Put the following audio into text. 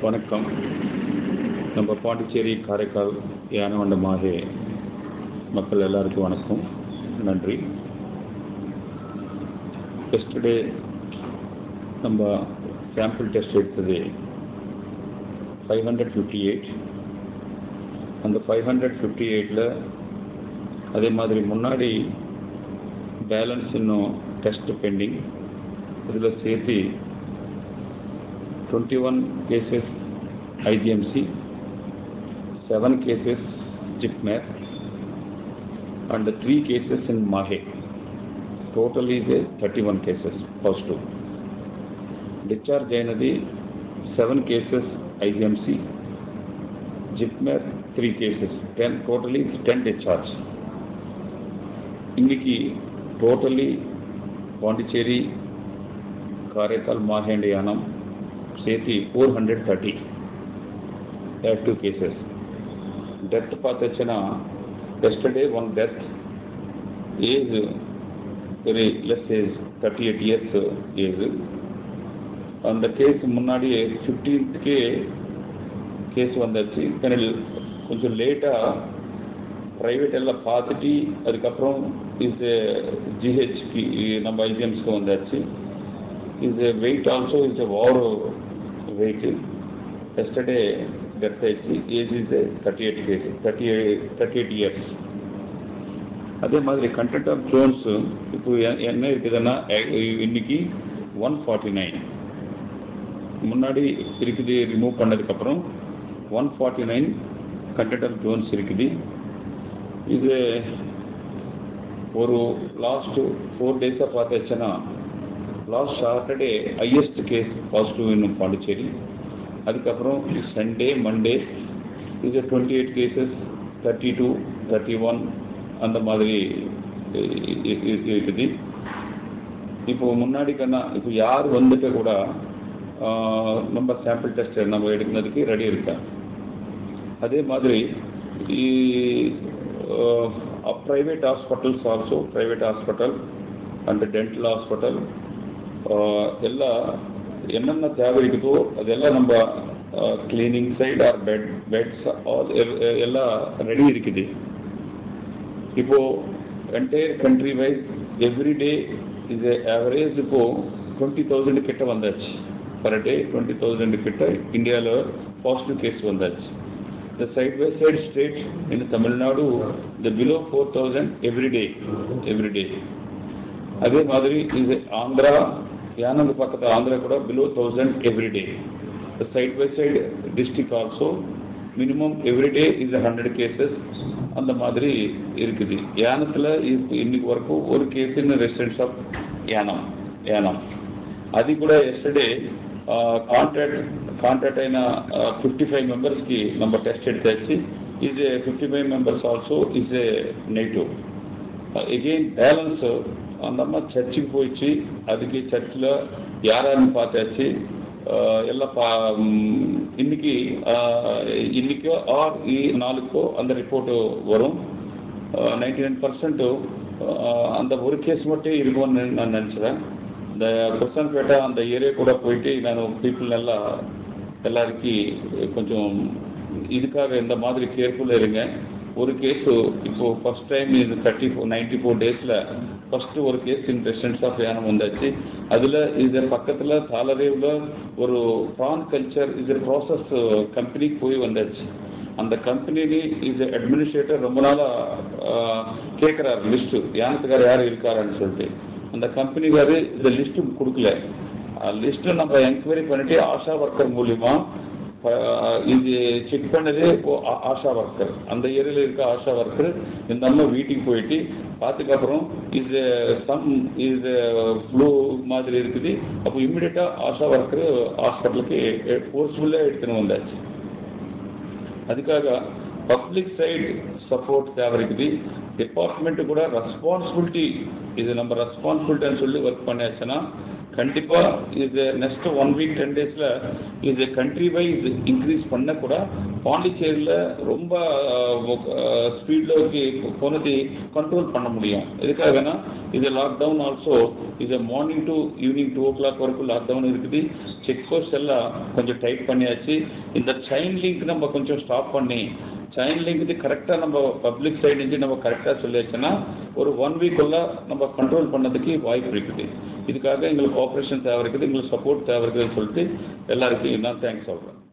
வணக்கம். நம்ம பாண்டிச்சேரி, காரைக்கால், யானவண்ட மாஹே மக்கள் எல்லாருக்கும் வணக்கம், நன்றி. எஸ்டர்டே நம்ம சாம்பிள் டெஸ்ட் எடுத்தது 558. அந்த 558ல் அதே மாதிரி முன்னாடி பேலன்ஸ் இன்னும் டெஸ்ட் பெண்டிங், இதில் சேர்த்து 21 cases IGMC, 7 cases JIPMER and 3 cases in MAHE. Total is 31 cases positive. Discharge ainadi 7 cases IGMC, JIPMER 3 cases, 10 totally 10 discharge. Inniki totally Pondicherry, Karaikal, Mahe and Yanam சேர்த்து 430 active cases. Death பார்த்துச்சுன்னா yesterday one death, age very less age, 38 years age. அந்த case முன்னாடி 15th case வந்தாச்சு. கொஞ்சம் லேட்டாக private எல்லாம் பார்த்துட்டு அதுக்கப்புறம் இது ஜிஹெச்க்கு நம்ம ஐஜிஎம்ஸ்க்கு வந்தாச்சு. is a weight also is a war weight. Yesterday death age is 38 years. அதே மாதிரி கண்டென்ட் ஆஃப் ஜோன்ஸ் இப்போ என்ன இருக்குதுன்னா இன்னைக்கு 149 முன்னாடி இருக்குது, ரிமூவ் பண்ணதுக்கப்புறம் 149 கண்டென்ட் ஆஃப் ஜோன்ஸ் இருக்குது. இது ஒரு லாஸ்ட் 4 டேஸாக பார்த்தாச்சுன்னா last Saturday highest case positive இன்னும் பாண்டிச்சேரி. அதுக்கப்புறம் சண்டே, மண்டே இது 28 கேசஸ், 32, 31 அந்த மாதிரி இருக்குது. இப்போ முன்னாடி கண்ணா இப்போ யார் வந்துட்டு கூட நம்ம சாம்பிள் டெஸ்ட் நம்ம எடுக்கிறதுக்கு ரெடி இருக்கா. அதே மாதிரி private hospitals also, private hospital and dental hospital எல்லாம் என்னென்ன தேவை இருக்குதோ அதெல்லாம் நம்ம கிளீனிங் சைடு ஆர் பெட்ஸ் எல்லாம் ரெடி இருக்குது. இப்போது என்டையர் கண்ட்ரி வைஸ் எவ்ரிடே இது ஆவரேஜ் இப்போது 20,000 கிட்ட வந்தாச்சு. பர் டே 20,000 கிட்ட இந்தியாவில் பாசிட்டிவ் கேஸ் வந்தாச்சு. The side by side state in Tamil Nadu, the below 4,000 every day. அதே மாதிரி இது ஆந்திரா, யானங்க பக்கத்தில் ஆந்திரா கூட below 1,000 every day. The side by side district also minimum every day is 100 cases அந்த மாதிரி இருக்குது. யானத்தில் இன்னைக்கு வரைக்கும் ஒரு case in residence of Yanam. அது கூட எஸ்டர்டே కాంటాక్ట్ అయిన 55 మెంబర్స్కి நம்ம టెస్ట్ எடுத்தாச்சு. இது 55 members also is a negative. Again balance அந்த அம்மா சர்ச்சுக்கு போயிடுச்சு. அதுக்கு சர்ச்சில் யாராருன்னு பார்த்தாச்சு. எல்லாம் இன்னைக்கோ ஆர் நாளுக்கோ அந்த ரிப்போர்ட்டு வரும். 99% அந்த ஒரு கேஸ் மட்டும் இருக்கும்னு நான் நினச்சிறேன். இந்த கொஸ்டன்பேட்டை அந்த ஏரியா கூட போயிட்டு நான் பீப்புள் எல்லாருக்கும் கொஞ்சம் இதுக்காக இந்த மாதிரி கேர்ஃபுல்லாக இருங்க. ஒரு கேஸு இப்போது ஃபஸ்ட் டைம் இது 94 டேஸில் ஃபஸ்ட்டு ஒரு case in residence of Yanam வந்தாச்சு. அதில் இது பக்கத்தில் தாளரேவில் ஒரு ப்ரான் கல்ச்சர் இது ப்ராசஸ் கம்பெனிக்கு போய் வந்தாச்சு. அந்த கம்பெனிக்கு இது அட்மினிஸ்ட்ரேட்டர் ரொம்ப நாளாக கேட்குறாரு லிஸ்ட்டு, யானத்துக்கார் யார் இருக்காரான்னு சொல்லிட்டு. அந்த கம்பெனிக்காரு இந்த லிஸ்ட்டு கொடுக்கல. லிஸ்ட்டு நம்ம என்கொயரி பண்ணிட்டு ஆஷா ஒர்க்கர் மூலிமா இது செக் பண்ணதே ஆஷா ஒர்க்கர், அந்த ஏரியாவில் இருக்க ஆஷா ஒர்க்கர் இந்த அம்மா வீட்டுக்கு போயிட்டு பார்த்துக்கப்புறம் இது ஃப்ளூ மாதிரி இருக்குது. அப்போ இம்மிடியட்டாக ஆஷா ஒர்க்கர் ஹாஸ்பிட்டலுக்கு ஃபோர்ஸ்ஃபுல்லாக எடுத்துன்னு வந்தாச்சு. அதுக்காக பப்ளிக் சைடு சப்போர்ட் தேவை இருக்குது. டிபார்ட்மெண்ட்டு கூட ரெஸ்பான்சிபிலிட்டி, இது நம்ம ரெஸ்பான்சிபிலிட்டின்னு சொல்லி ஒர்க் பண்ணியாச்சுன்னா கண்டிப்பாக இது நெக்ஸ்ட் 1 வீக் 10 டேஸில் இது கண்ட்ரி வைஸ் இன்க்ரீஸ் பண்ண கூட பாண்டிச்சேரியில் ரொம்ப ஸ்பீடில் போனது கண்ட்ரோல் பண்ண முடியும். எதுக்காகனா இது லாக்டவுன் ஆல்சோ இது மார்னிங் டு ஈவினிங் 2 o'clock வரைக்கும் லாக்டவுன் இருக்குது. செக் போஸ்ட் எல்லாம் கொஞ்சம் டைட் பண்ணியாச்சு. இந்த செயின் லிங்க் நம்ம கொஞ்சம் ஸ்டாப் பண்ணி செயின் லிங்க் கரெக்டாக நம்ம பப்ளிக் சைடு இருந்து நம்ம கரெக்டாக சொல்லியாச்சுன்னா ஒரு 1 வீக்குள்ள நம்ம கண்ட்ரோல் பண்ணதுக்கு வாய்ப்பு இருக்குது. இதுக்காக எங்களுக்கு ஆப்ரேஷன் தேவை இருக்குது, எங்களுக்கு சப்போர்ட் தேவை இருக்குதுன்னு சொல்லிட்டு எல்லாருக்கும் நான் தேங்க்ஸ் சொல்கிறேன்.